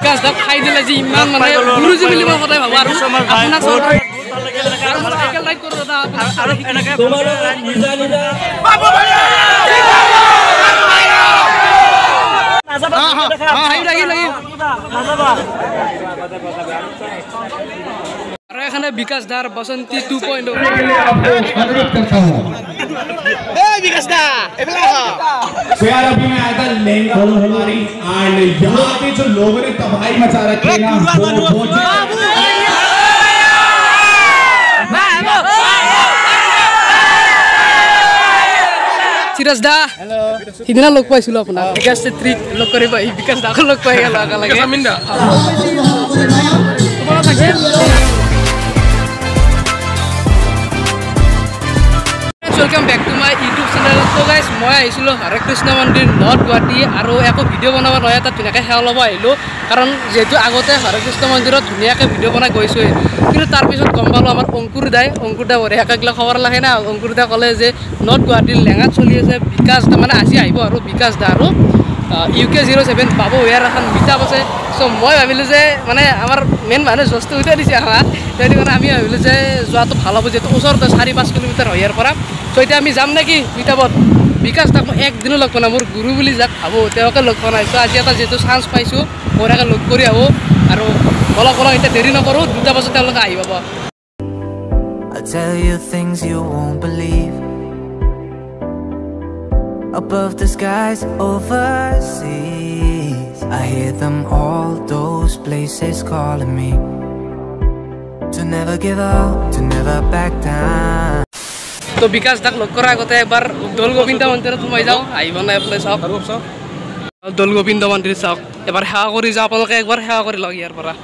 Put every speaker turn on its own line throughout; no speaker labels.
বিকাশ দাক খাই দিলে যে ইমান মানে গুৰুজী বুলি মই সদায় ভাবো আৰু আপোনাক সাইকেল ৰাইড কৰো দাদা আৰু এনেকে তোমাৰ নিজা নিজা বাবু ভাইয়া নাযাবা হাই লাগি নাযাবা और एखाने विकास दार बसंती 2.0
अनुरोध करता हूं
ए विकास दा एबला
तो यार अभी मैं आया था लहंगा हमारी एंड यहां पे जो लोगों ने तबाही मचा रखी है ना वो
सिराज दा हेलो हिदिना लोग पाइसिलो आपना विकास से 3 लोग करे भाई विकास दा को लोग पाइ गेल आगा लागे समिंदा तुम्हारा থাকে welcome back to my YouTube channel तो गाइस मैं आइसिलो हरे कृष्ण मंदिर नॉर्थ गुवाहाटी और एक भिडिओ बनाब नया तार धुनियाके सेवा लब आइलो कारण जेहेतु आगते हरे कृष्ण मंदिर धुनियाके भिडिओ बना गई कि तार पिছত गम पालो आमार अंकुर दाय बरियाके खबर लागे ना अंकुर दा कले जे नॉर्थ गुवाहाटीर लेंगात चलि आछे विकास दा माने আজি आइब और विकास दा और UK 07 बाबू यार এখন মিটাপ আছে सो मैं भाविलो जे माने आमार मेन माने जस्तो उठा दिছে आमार तेति माने आमी भाविलो जे जोआतो भालो हो जेतो ओसरते 4-5 किलोमीटर হয় ইয়াৰ পৰা सो इतना आमी जाम नेকি মিটাপত विकास दाक मैं एक दिनो लग पाना मोर गुरु बुली जाक भाबो तेओके लग पाना सो আজি এটা जेतो चान्स पाइছো मोराके लग करि आहो आरो बलक बलक इता देरी नकरो 2टा बजे तेलक आइ बाबा
I tell you things you won't believe above the skies overseas I hear them all those places calling me to never give up to never back down
तो विकास दाक लग करा आगते एकबार दौल गोविंद मंदिर सोमाय जाओ आइब ना एप्ले सब दौल गोविंद मंदिर सब एबार सेवा करि जा आपलोके एकबार सेवा करि लग यार পৰা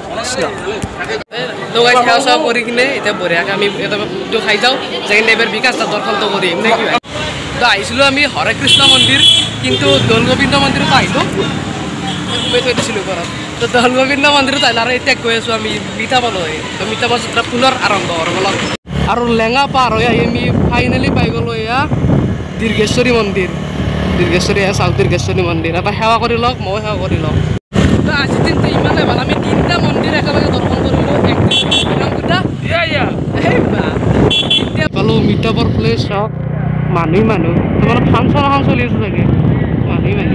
तो गाइस सेवा सेवा करि किने इता बरियाके आमी जो खाइ जाओ जेने एबार विकास दा दर्शन तो करिम नेকি तो आइसिलो आमी हरे कृष्ण मंदिर किन्तु दौल गोविंद मंदिर तो आइलो मैं थৈ दिसिलो घर तो दौल गोविंद मंदिर तो आइला इता गय आछो आमी मिठापाলৈ तो मिठापात पुনৰ आरम्भ हरबला और लेंगा पार हो आमी फाइनली पाई गलो या दीर्घेश्वरी मंदिर दीर्घेश्वरी साउथ दीर्घेश्वरी मंदिर এটা সেৱা কৰি লওক মই সেৱা কৰি লওক তো আজি দিনটো ইমানে ভাল আমি 3টা মন্দিৰ একেলগে দৰ্শন কৰিলো একদিন বিৰামগুটা এই বা এতিয়া পালো মিটাপৰ প্লেস হক মানুহ তোমাৰ ফাংচন এখন চলি আছে চাগে মানুহ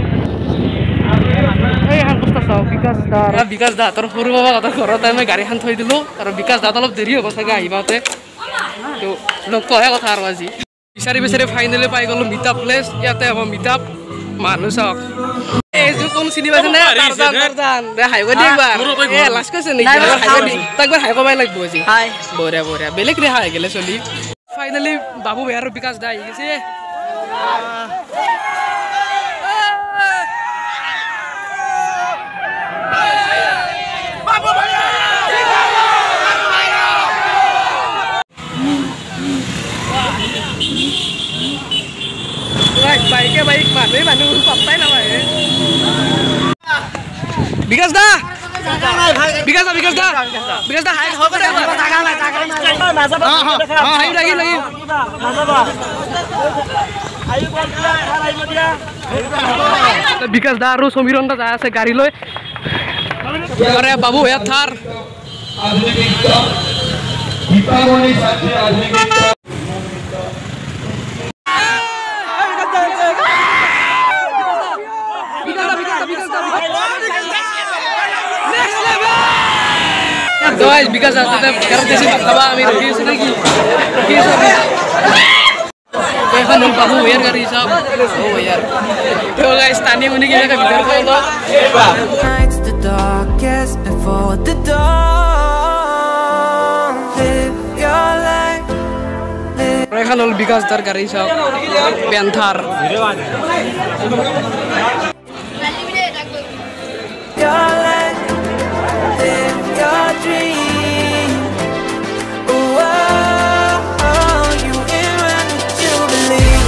এই হান কষ্ট চাও বিকাশ দা তোৰ সৰু বাবা কথা ঘৰত আমি গাড়ীখন থৈ দিলো আৰু বিকাশ দা অলপ দেৰি হ'ব চাগে আহিবাতে तो लोग कहे कथा और আজি বিচাৰি ফাইনালি পাই গলো মিটাপ প্লেস ইয়াতে হ'ব মিটাপ মানুহ চাওক এই যে কোন চিনি পাইছে না টারজান ৰে হাইব দি একবাৰ এ লাষ্ট কৈছে নেকি হাইব দি তাকবাৰ হাইব বাই লাগব আজি হাই বঢ়িয়া বেলেগ ৰে হাই গেলে চলি ফাইনালি বাবু আৰু বিকাশ দা আহি গেছে बाइक मानु पत्ताई ना भाई विकास दा हाय हो गए नाजाबा हां हाय लगी नाजाबा आयु दिया विकास दा और समीरन दा जाय আছে गाड़ी লৈ अरे बाबू या थार
दीपावली साथे आदमी
तो गाइस विकास आता है कारण जैसे बाबा आम्ही रखी की এখন বাবু यार गाड़ी सब ओ यार तो गाइस तानी मुनि के भीतर को लो
nights the darkest before the dawn live your life
এখন হল বিকাশ দার গাড়ি সব panther
your life live your dream oh, you in when you believe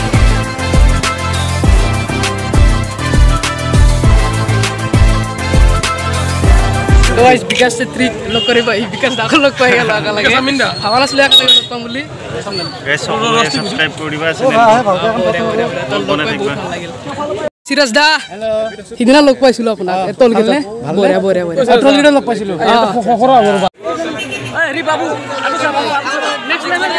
तो गाइस विकास से 3 लोग करे भाई विकास दाखल लोग पाए गेल आगा लागे हवाला से लेके लोग पाम बोली
गाइस सब्सक्राइब करिबा
चैनल तो लोग बहुत ভাল লাগিল সিরাজ দা সিদিনা লগ পাইছিলো আপোনাক টল গেলে বঢ়িয়া বঢ়িয়া বঢ়িয়া টল গেলে লগ পাইছিলো হেৰি বাবু নেক্সট লেভেল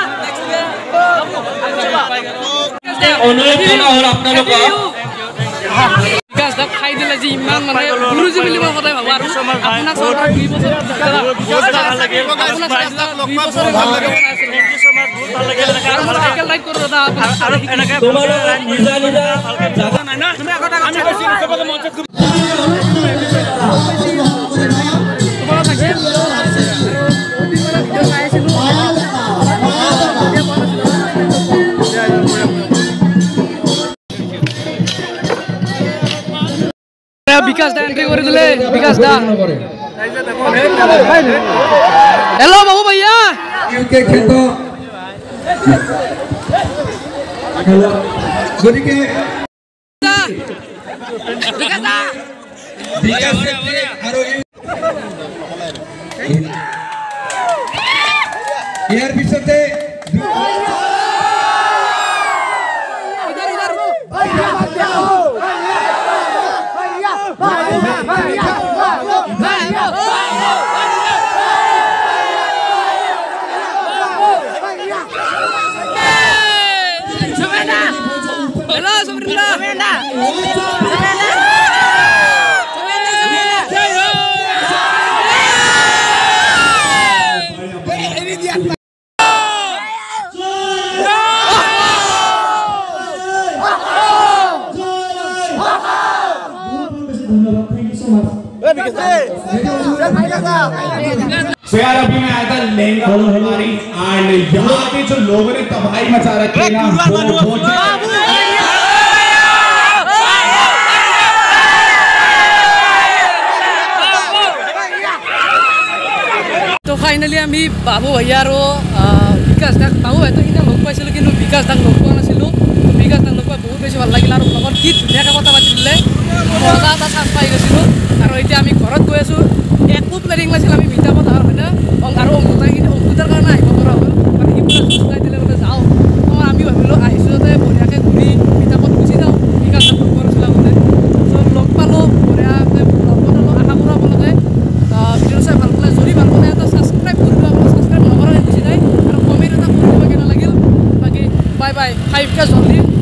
অনুৰোধ কৰা হ'ল আপোনালোকক
বিকাশ দাক খাই দিলে যে ইমান মানে গুৰুজী বুলি মই সদায় ভাবো আৰু আপোনাক চৰকাৰ 2 বছৰ ভাল লাগে ভাল লাগে থ্যাংক ইউ সো মাচ বহুত ভাল লাগিল সাইকেল ৰাইড কৰো দাদা আৰু এনেকৈ
তোমালোক নিজা নিজা জাগা
নাই না তুমি আগতে আমি কৈছি সবকে মঞ্চত বিকাশ দা এন্ট্রি করে দিলে বিকাশ দা हेलो बाबू भैया
के खेतो हेलो গরিকে
বিকাশ দা
বিকাশ আরো ইয়ার পিছতে
So यार अभी मैं आया था लहंगा हमारी एंड यहाँ पे जो लोगों ने तबाही मचा रखी है ना
तो फाइनली আমি বাবু ভাইয়া আৰু বিকাশ দাক বাবু ভাইটো কিনা লগ পাইছিলোঁ কিন্তু বিকাশ দাক লগ পোৱা নাছিলোঁ বিকাশ দাক লগ পাই বহুত বেছি ভাল লাগিল আৰু লগত কি ধুনীয়াকৈ কথা পাতিলে মজা এটা চান্স পাই গৈছিলোঁ আৰু এতিয়া আমি ঘৰত গৈ আছোঁ একো প্লেনিং নাছিল আমি মিটাপত অহাৰ হয়নে আৰু অংকুতাৰ কাৰণে আহিব পৰা হ'ল মানে সি পুৰা জুচাই দিলে বোলে যাওঁ আমি ভাবিলোঁ আহিছোঁ যাতে বঢ়িয়াকৈ ঘূৰি মিটাপত গুচি যাওঁ বিকাশ দাক লগ পোৱা নাছিল বোলে চ' লগ পালোঁ বঢ়িয়াকৈ লগ পালোঁ আশা কৰা আপোনালোকে ভিডিঅ' চাই ভাল পালে যদি ভাল পালে এটা ছাবস্ক্ৰাইব কৰি দিব আপোনালোকে ছাবস্ক্ৰাইব নকৰাকৈ গুচি যায় আৰু কমেণ্ট এটা কৰি দিব কেনে লাগিল বাকী বাই বাই 5K জলদি